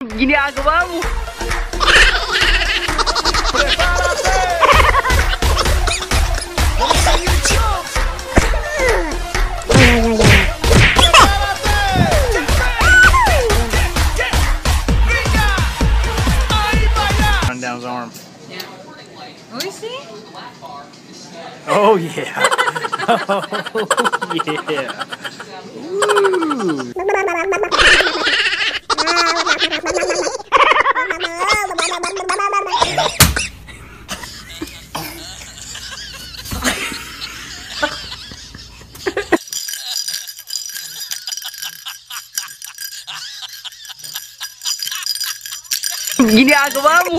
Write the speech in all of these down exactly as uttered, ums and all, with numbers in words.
Ginagawa mo. Run down his arm. Let me see. Oh yeah. Oh yeah. Woo. Ginagawa mo.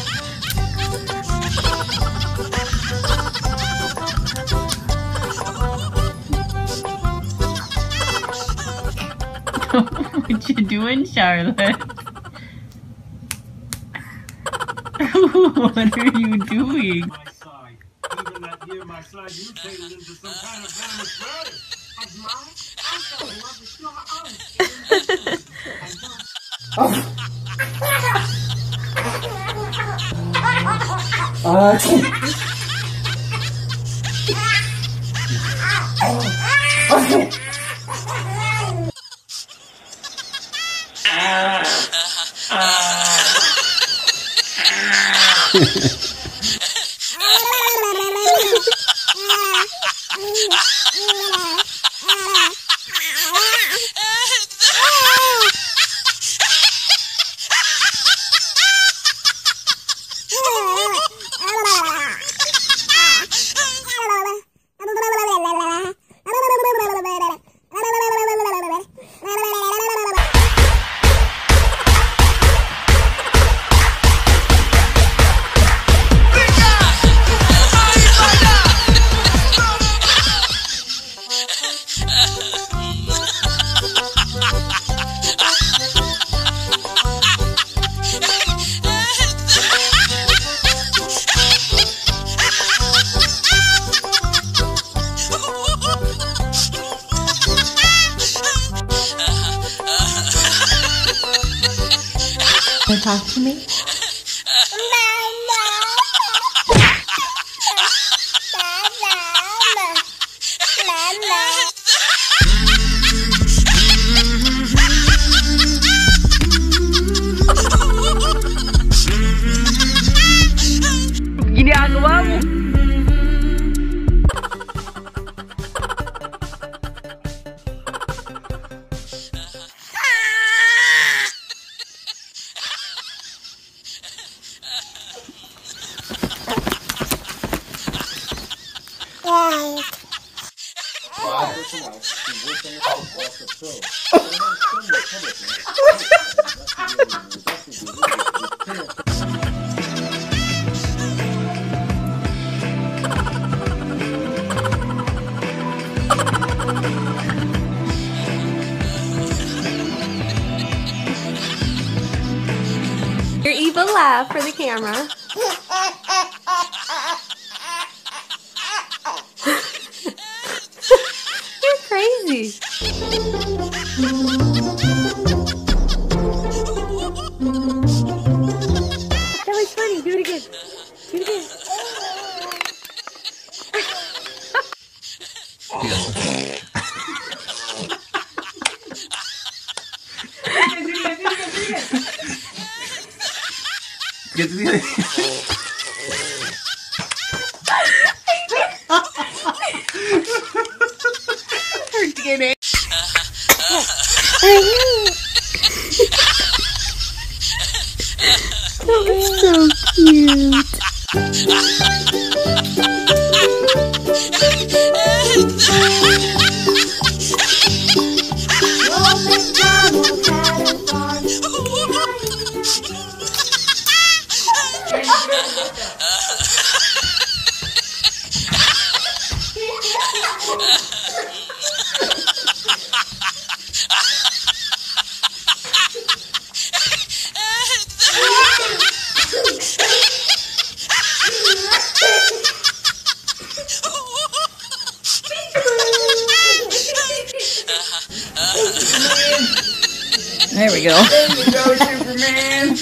What you doing, Charlotte? What are you doing? My side. Even that year my side mutated into some kind of venomous virus. And mine, I fell in love with your own. Wanna talk to me? Ginagawa mo. Your evil laugh for the camera. You're crazy. That was funny. Do it again. Do it again. Get to the other. Forget it. That was so cute. There we go. There you go, Superman.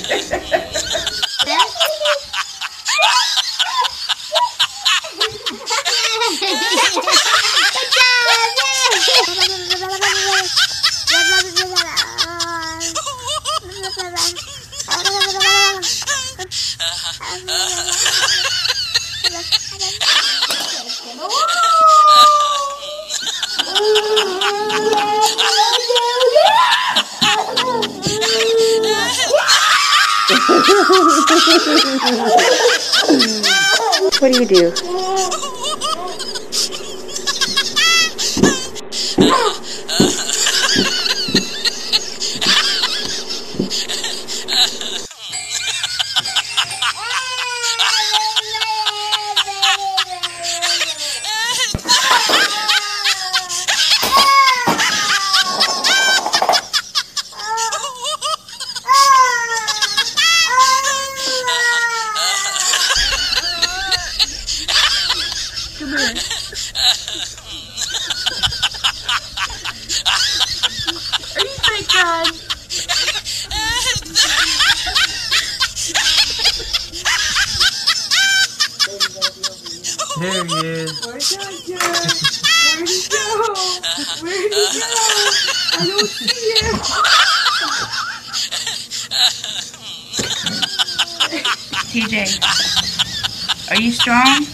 What do you do? There he is. Where'd he go? Where'd he go? Where'd he go? I don't see him. T J, are you strong?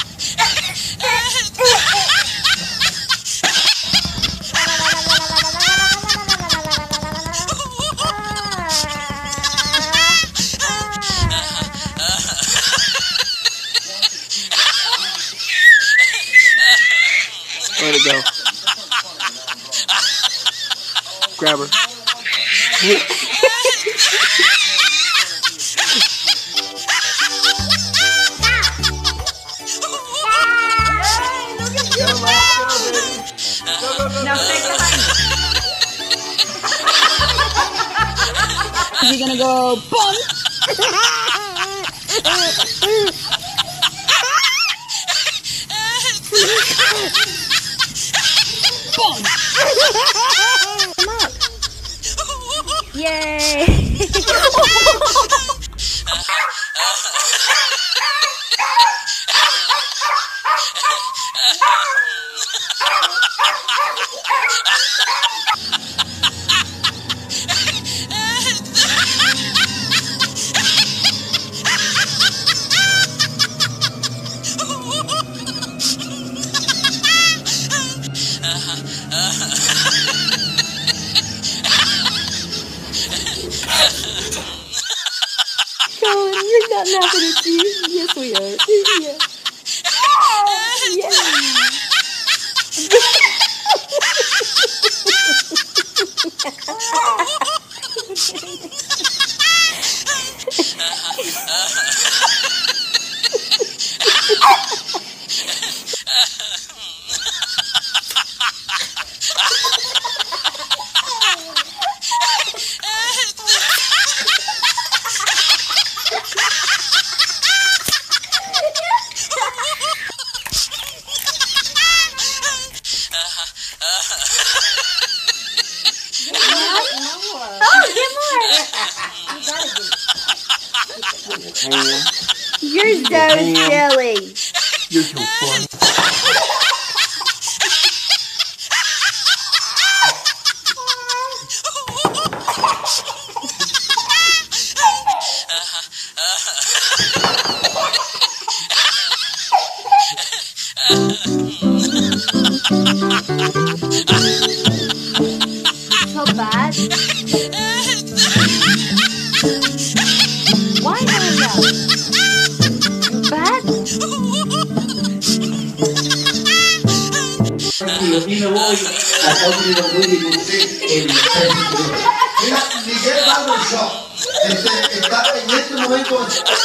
Let it go. Grab her. Now take the honey. Is he gonna go boom? Come up. Yay. Colin, we're not laughing at you. Yes, we are. Yeah. You're so silly. You're so funny. So bad. Why not know? Bad? Tranquilo, ni me voy hasta un nivel muy difícil en el Mira, Miguel Barbershop este, está en este momento